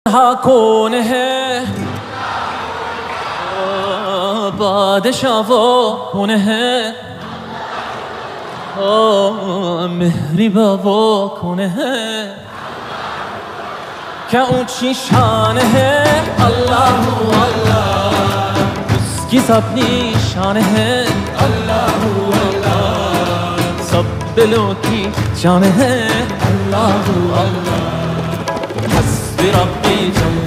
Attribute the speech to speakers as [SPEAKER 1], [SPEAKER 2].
[SPEAKER 1] کون ہے بادشاہ وہ کون ہے مہری وہ کون ہے کیا اونچی شان ہے اللہ اللہ اس کی سب نشان ہے اللہ اللہ سب دلوں کی جان ہے اللہ اللہ حسبی ربی جل